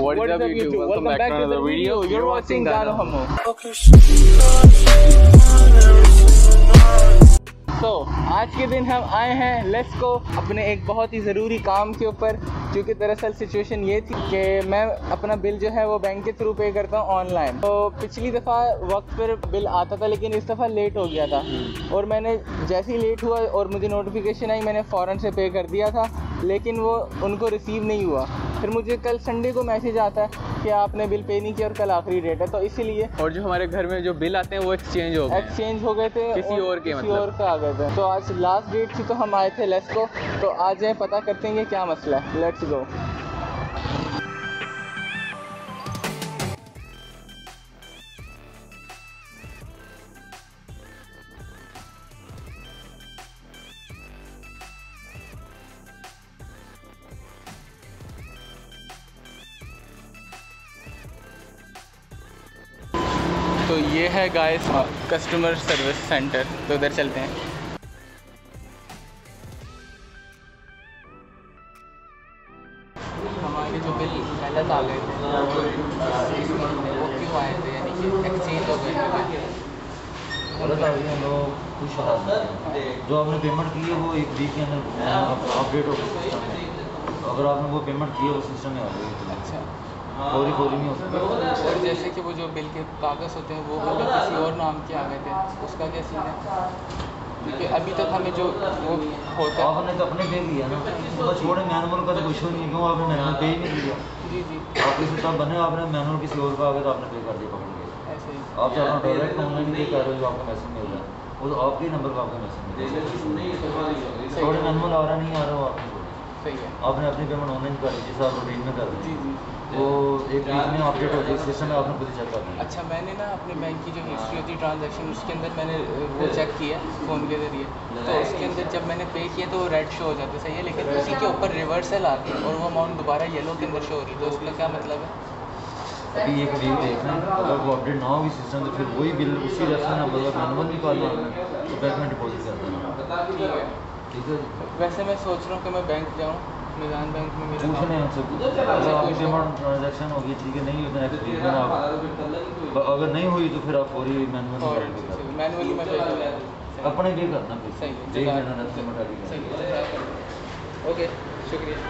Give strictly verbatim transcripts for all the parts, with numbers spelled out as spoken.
what is up YouTube? Welcome back to another video. You're watching Gano Hamo. तो आज के दिन हम आए हैं लेट्स को अपने एक बहुत ही ज़रूरी काम के ऊपर, क्योंकि दरअसल सिचुएशन ये थी कि मैं अपना बिल जो है वो बैंक के थ्रू पे करता हूँ ऑनलाइन। तो पिछली दफ़ा वक्त पर बिल आता था, लेकिन इस दफ़ा लेट हो गया था और मैंने जैसे ही लेट हुआ और मुझे नोटिफिकेशन आई, मैंने फ़ौरन से पे कर दिया था, लेकिन वो उनको रिसीव नहीं हुआ। फिर मुझे कल संडे को मैसेज आता है कि आपने बिल पे नहीं किया और कल आखिरी डेट है, तो इसीलिए। और जो हमारे घर में जो बिल आते हैं वो एक्सचेंज हो गए एक्सचेंज हो गए थे किसी और के, किसी और का आ गए थे। तो आज लास्ट डेट थी, तो हम आए थे लेट्स को। तो आज जाए पता करते हैं क्या मसला है, लेट्स गो। तो ये है गाइस कस्टमर सर्विस सेंटर, तो उधर चलते हैं। हमारे जो बिल गलत आ गए थे वो क्यों आए थे, यानी कि एक्सचेंज हो गए थे। गलत आ गई, हम लोग कुछ जो आपने पेमेंट की है वो एक वीक के अंदर अपडेट हो गई सिस्टम में। अगर आपने वो पेमेंट की है वो सिस्टम में आ गई। अच्छा, फौरी फौरी नहीं हो सकता। और जैसे कि वो जो बिल के कागज़ होते हैं वो मतलब किसी और नाम के आ गए थे, उसका क्या सीन है? क्योंकि अभी तक हमें जो वो होता है, आपने तो अपने पे किया ना, तो छोड़े मैनुअल का तो कुछ नहीं है। क्यों आपने मैनुअल पे ही नहीं किया? जी जी, आप किसी तब बने, आपने मैनुअल किसी और का आ गया तो आपने पे कर दिया पकड़ के। ऐसे ही। आप तो अपना डायरेक्ट ऑनलाइन पे कर रहे हो, जो आपका मैसेज मिल रहा है वो तो आपके नंबर पर आपका मैसेज मिल रहा है। थोड़े मैनुअल आ रहा नहीं आ रहा हो आपने, सही है। आपने अपनी पेमेंट ऑनलाइन कर दी, जैसे आप रूटीन में कर जी दी, जी, वो एक वीक में अपडेट हो जाएगी सिस्टम में, आपने खुद ही चेक करना है। अच्छा, मैंने ना अपने बैंक की जो हिस्ट्री होती है ट्रांजैक्शन, उसके अंदर मैंने वो चेक किया फ़ोन के ज़रिए, तो उसके अंदर जब मैंने पे किया तो वो रेड शो हो जाता है, सही है, लेकिन उसी के ऊपर रिवर्सल आती है और वो अमाउंट दोबारा येलो के अंदर शो हो रही है, तो उसका क्या मतलब है? अभी एक वीक देखना है, अगर वो अपडेट ना होगी सिस्टम तो फिर वही बिल उसी रेफरेंस नंबर का मैनुअल निकालना है तो बैंक में डिपॉजिट कर देना। ठीक है, ठीक है। वैसे मैं सोच रहा हूँ कि मैं बैंक जाऊँ, निजान बैंक में मेरा पूछने हैं उनसे, अगर आपकी पेमेंट ट्रांजेक्शन होगी ठीक है, नहीं होता नेक्स्ट वीक में आप, अगर नहीं हुई तो फिर आप फौरी मैनुअल मैनुअली मैं पे कर अपने पे करना फिर। सही है, देख लेना नेक्स्ट पेमेंट सही है। ओके, शुक्रिया।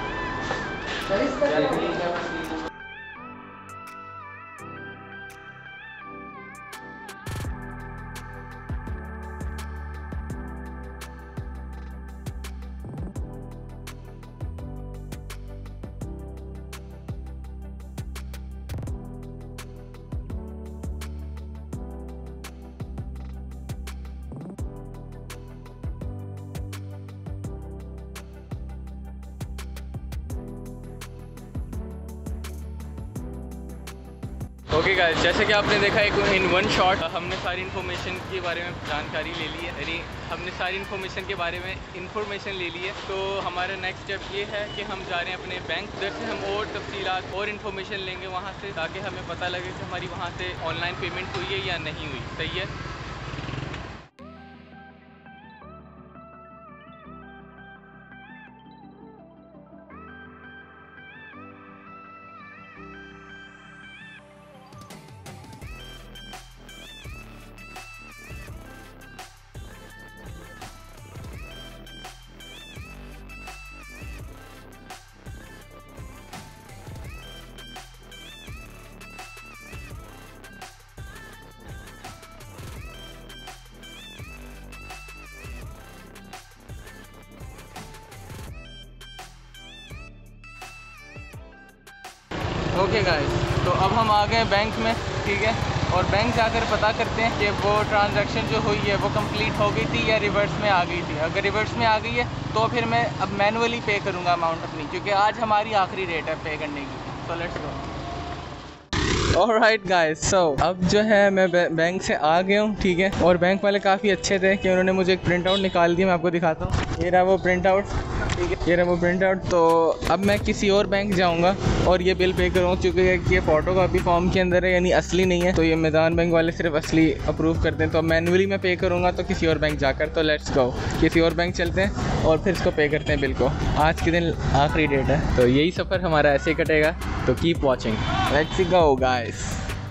ओके गाइस, जैसे कि आपने देखा एक इन वन शॉट हमने सारी इन्फॉर्मेशन के बारे में जानकारी ले ली है, यानी हमने सारी इन्फॉर्मेशन के बारे में इन्फॉर्मेशन ले ली है। तो हमारा नेक्स्ट स्टेप ये है कि हम जा रहे हैं अपने बैंक, उधर से हम और तफसीलात और इन्फॉर्मेशन लेंगे वहाँ से, ताकि हमें पता लगे कि हमारी वहाँ से ऑनलाइन पेमेंट हुई है या नहीं हुई। सही है। ओके गाइस, तो अब हम आ गए बैंक में, ठीक है, और बैंक जाकर पता करते हैं कि वो ट्रांजैक्शन जो हुई है वो कंप्लीट हो गई थी या रिवर्स में आ गई थी। अगर रिवर्स में आ गई है तो फिर मैं अब मैनुअली पे करूँगा अमाउंट अपनी, क्योंकि आज हमारी आखिरी डेट है पे करने की। So let's go. Alright guys, so अब जो है मैं बैंक से आ गया हूँ, ठीक है, और बैंक वाले काफ़ी अच्छे थे कि उन्होंने मुझे एक प्रिंट आउट निकाल दिया। मैं आपको दिखाता हूँ, ये रहा वो प्रिंट आउट। ठीक है, ये रहा वो प्रिंट आउट। तो अब मैं किसी और बैंक जाऊंगा और ये बिल पे करूँगा, क्योंकि ये फ़ोटो कापी फॉर्म के अंदर है यानी असली नहीं है। तो ये मैदान बैंक वाले सिर्फ असली अप्रूव करते हैं, तो मैनुअली मैं पे करूँगा तो किसी और बैंक जाकर। तो लेट्स गो, किसी और बैंक चलते हैं और फिर इसको पे करते हैं बिल को। आज के दिन आखिरी डेट है, तो यही सफ़र हमारा ऐसे कटेगा। तो keep watching, let's go guys.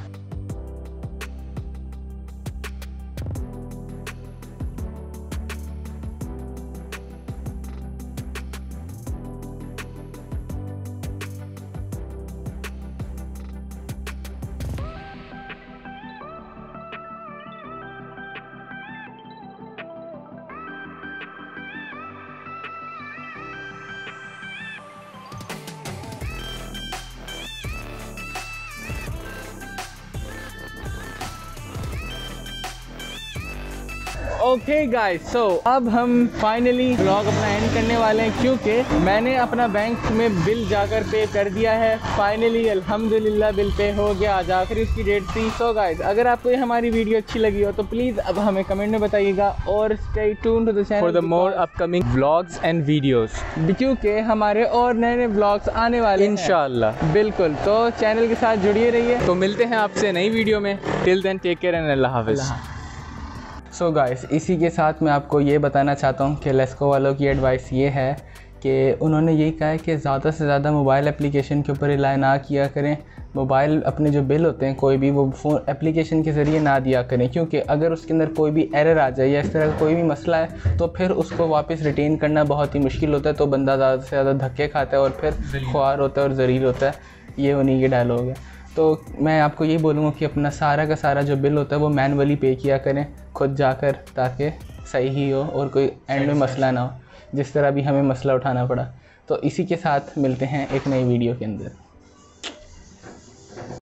Okay guys, so अब हम फाइनली व्लॉग अपना एंड करने वाले हैं, क्योंकि मैंने अपना बैंक में बिल जाकर पे कर दिया है फाइनली। अल्हम्दुलिल्लाह बिल पे हो गया, आज आखिरी उसकी डेट थी। सो गाइस, अगर आपको ये हमारी वीडियो अच्छी लगी हो तो प्लीज़ अब हमें कमेंट में बताइएगा और stay tuned to the channel for the more upcoming vlogs and videos, क्योंकि हमारे और नए नए व्लॉग्स आने वाले हैं इंशाल्लाह। बिल्कुल, तो चैनल के साथ जुड़िए रहिए। तो मिलते हैं आपसे नई वीडियो में। Till then take care and अल्लाह हाफ़िज़। सो so गाइस, इसी के साथ मैं आपको ये बताना चाहता हूँ कि लेस्को वालों की एडवाइस ये है कि उन्होंने यही कहा है कि ज़्यादा से ज़्यादा मोबाइल एप्लीकेशन के ऊपर रिलाय ना किया करें। मोबाइल अपने जो बिल होते हैं कोई भी वो फ़ोन एप्लीकेशन के ज़रिए ना दिया करें, क्योंकि अगर उसके अंदर कोई भी एरर आ जाए या इस तरह का कोई भी मसला है तो फिर उसको वापस रिटेन करना बहुत ही मुश्किल होता है। तो बंदा ज़्यादा से ज़्यादा धक्के खाता है और फिर ख्वार होता है और ज़लील होता है। ये उन्हीं के डायलॉग है। तो मैं आपको ये बोलूँगा कि अपना सारा का सारा जो बिल होता है वो मैनुअली पे किया करें खुद जाकर, ताकि सही ही हो और कोई एंड में मसला ना हो, जिस तरह भी हमें मसला उठाना पड़ा। तो इसी के साथ मिलते हैं एक नई वीडियो के अंदर।